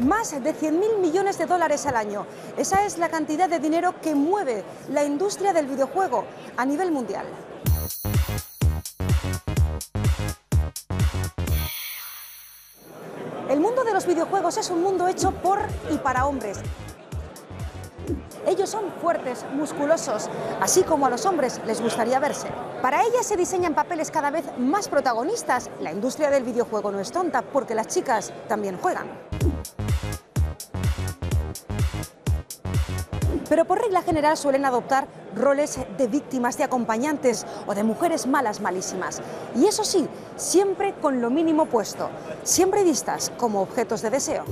Más de 100.000 millones de dólares al año. Esa es la cantidad de dinero que mueve la industria del videojuego a nivel mundial. El mundo de los videojuegos es un mundo hecho por y para hombres. Ellos son fuertes, musculosos, así como a los hombres les gustaría verse. Para ellas se diseñan papeles cada vez más protagonistas. La industria del videojuego no es tonta, porque las chicas también juegan. Pero por regla general suelen adoptar roles de víctimas, de acompañantes o de mujeres malas, malísimas. Y eso sí, siempre con lo mínimo puesto, siempre vistas como objetos de deseo.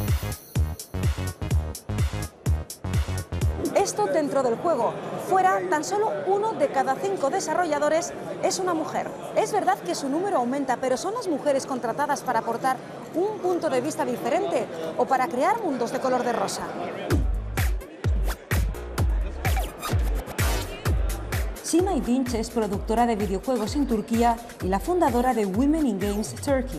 Esto dentro del juego. Fuera, tan solo 1 de cada 5 desarrolladores es una mujer. Es verdad que su número aumenta, pero ¿son las mujeres contratadas para aportar un punto de vista diferente o para crear mundos de color de rosa? Simay Dinç es productora de videojuegos en Turquía y la fundadora de Women in Games Turkey.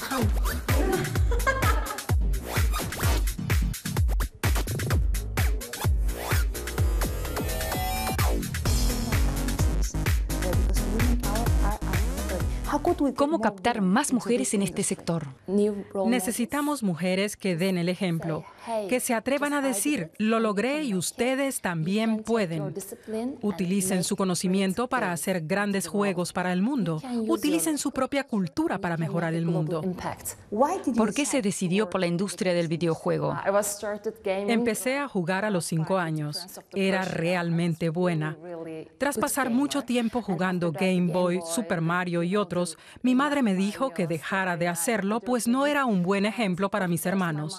¿Cómo captar más mujeres en este sector? Necesitamos mujeres que den el ejemplo, que se atrevan a decir, lo logré y ustedes también pueden. Utilicen su conocimiento para hacer grandes juegos para el mundo. Utilicen su propia cultura para mejorar el mundo. ¿Por qué se decidió por la industria del videojuego? Empecé a jugar a los 5 años. Era realmente buena. Tras pasar mucho tiempo jugando Game Boy, Super Mario y otros, mi madre me dijo que dejara de hacerlo, pues no era un buen ejemplo para mis hermanos.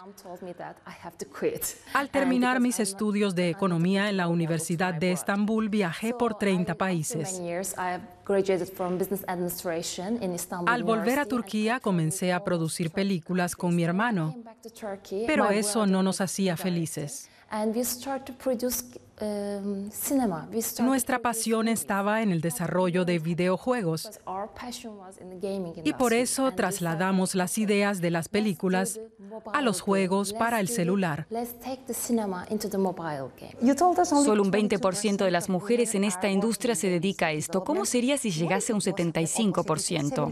Al terminar mis estudios de economía en la Universidad de Estambul, viajé por 30 países. Al volver a Turquía, comencé a producir películas con mi hermano, pero eso no nos hacía felices. Nuestra pasión estaba en el desarrollo de videojuegos y por eso trasladamos las ideas de las películas a los juegos para el celular. Solo un 20% de las mujeres en esta industria se dedica a esto. ¿Cómo sería si llegase a un 75%?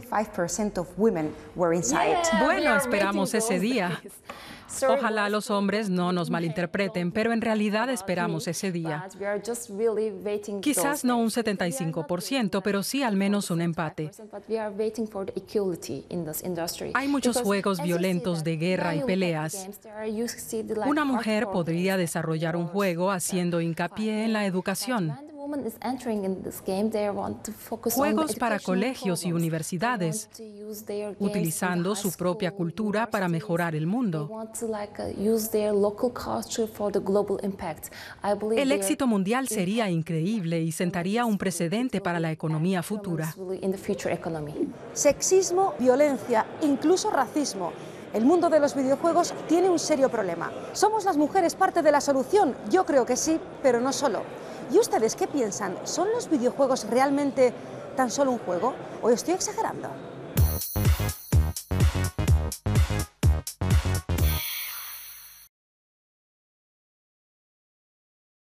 Bueno, esperamos ese día. Ojalá los hombres no nos malinterpreten, pero en realidad esperamos ese día. Quizás no un 75%, pero sí al menos un empate. Hay muchos juegos violentos de guerra y peleas. Una mujer podría desarrollar un juego haciendo hincapié en la educación. Juegos para colegios y universidades, utilizando su propia cultura para mejorar el mundo. El éxito mundial sería increíble y sentaría un precedente para la economía futura. Sexismo, violencia, incluso racismo. El mundo de los videojuegos tiene un serio problema. ¿Somos las mujeres parte de la solución? Yo creo que sí, pero no solo. ¿Y ustedes qué piensan? ¿Son los videojuegos realmente tan solo un juego? ¿O estoy exagerando?